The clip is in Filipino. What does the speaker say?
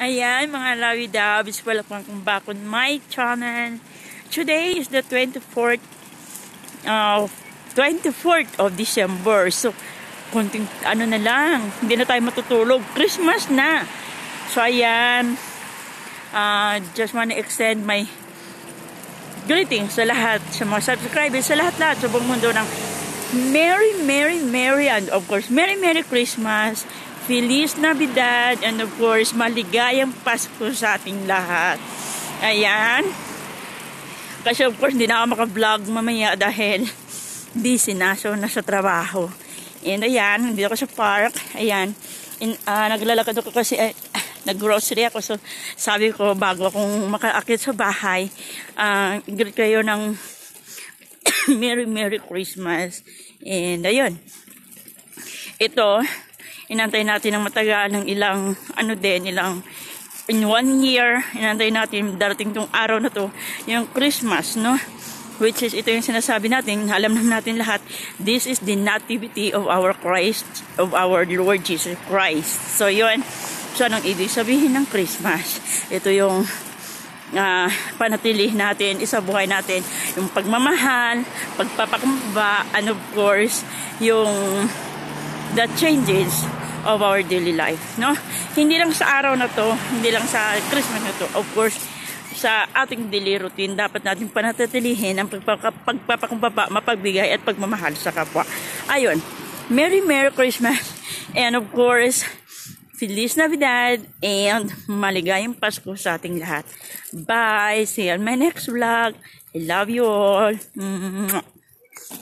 Ayan, mga Lawi Dabs, welcome back on my channel. Today is the 24th of December. So, konting ano na lang, hindi na tayo matutulog. Christmas na. So, ayan, just wanna extend my greetings sa lahat, sa mga subscribers, sa lahat-lahat sa buong mundo ng Merry, and of course, Merry Christmas, Feliz Navidad, and of course, maligayang Pasko sa ating lahat. Ayan. Kasi of course, hindi na ako maka-vlog mamaya dahil busy na, so nasa trabaho. And ayan, hindi ako sa park. Ayan. Naglalakad ako kasi, nag-grocery ako. So, sabi ko, bago akong makaakit sa bahay, greet kayo ng Merry Christmas. And ayun. Ito, inantay natin ng matagal ng ilang in 1 year, inantay natin darating tong araw na to, yung Christmas, no? Which is, ito yung sinasabi natin, alam natin lahat, this is the nativity of our Christ, of our Lord Jesus Christ. So yun, so anong ibig sabihin ng Christmas? Ito yung panatili natin, isabuhay natin yung pagmamahal, pagpapakumbaba, and of course, yung the changes of our daily life, no? Hindi lang sa araw na to, hindi lang sa Christmas na to, of course, sa ating daily routine, dapat natin panatilihin ang pagpapakumbaba, mapagbigay at pagmamahal sa kapwa. Ayun, Merry Christmas, and of course, Feliz Navidad, and maligayang Pasko sa ating lahat. Bye! See you on my next vlog. I love you all.